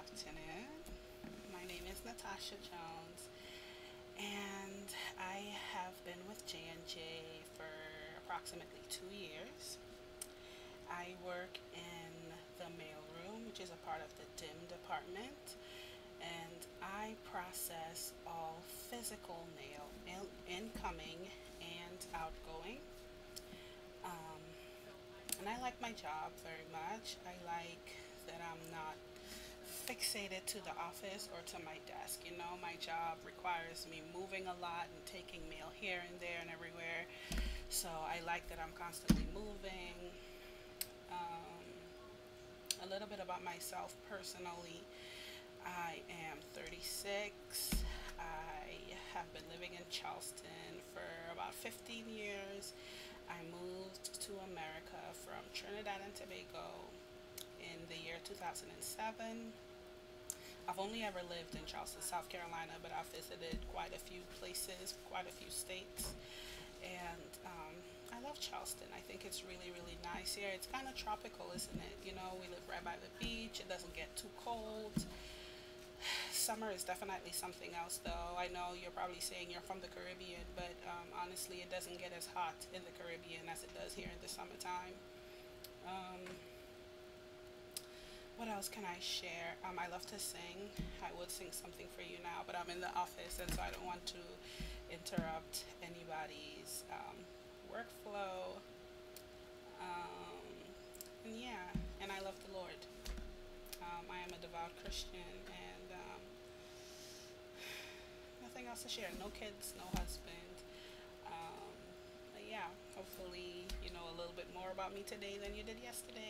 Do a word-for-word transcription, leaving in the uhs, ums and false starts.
afternoon. My name is Natasha Jones, and I have been with J and J for approximately two years. I work in the mailroom, which is a part of the D I M department, and I process all physical mail, in- incoming and outgoing. Um, and I like my job very much. I like that I'm not fixated to the office or to my desk. You know, my job requires me moving a lot and taking mail here and there and everywhere. So I like that I'm constantly moving. Um, a little bit about myself personally. I am thirty-six. I have been living in Charleston for about fifteen years. I moved to America from Trinidad and Tobago in the year two thousand seven. I've only ever lived in Charleston, South Carolina, but I've visited quite a few places, quite a few states, and um, I love Charleston. I think it's really, really nice here. It's kind of tropical, isn't it? You know, we live right by the beach. It doesn't get too cold. Summer is definitely something else, though. I know you're probably saying you're from the Caribbean, but um, honestly, it doesn't get as hot in the Caribbean as it does here in the summertime. Um, what else can I share? Um, I love to sing. I would sing something for you now, but I'm in the office, and so I don't want to interrupt anybody's um, workflow. Um, and yeah, and I love the Lord. Um, I am a devout Christian, and um, nothing else to share. No kids, no husband. Um, but yeah, hopefully you know a little bit more about me today than you did yesterday.